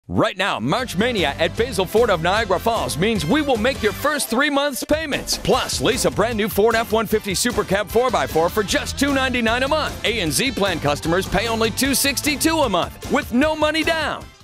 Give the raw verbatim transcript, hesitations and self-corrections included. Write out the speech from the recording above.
Right now, March Mania at Basil Ford of Niagara Falls means we will make your first three months payments. Plus, lease a brand new Ford F one fifty Super Cab four by four for just two hundred ninety-nine dollars a month. A and Z plan customers pay only two hundred sixty-two dollars a month with no money down.